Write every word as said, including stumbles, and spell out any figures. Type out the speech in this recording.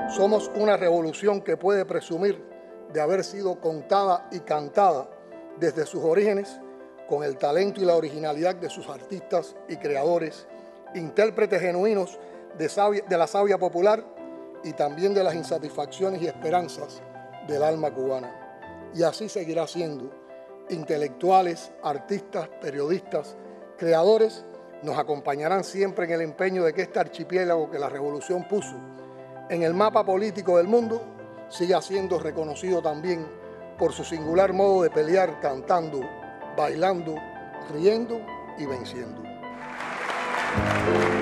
Somos una revolución que puede presumir de haber sido contada y cantada desde sus orígenes con el talento y la originalidad de sus artistas y creadores, intérpretes genuinos de, sabia, de la savia popular y también de las insatisfacciones y esperanzas del alma cubana. Y así seguirá siendo. Intelectuales, artistas, periodistas, creadores nos acompañarán siempre en el empeño de que este archipiélago que la revolución puso en el mapa político del mundo siga siendo reconocido también por su singular modo de pelear cantando, bailando, riendo y venciendo.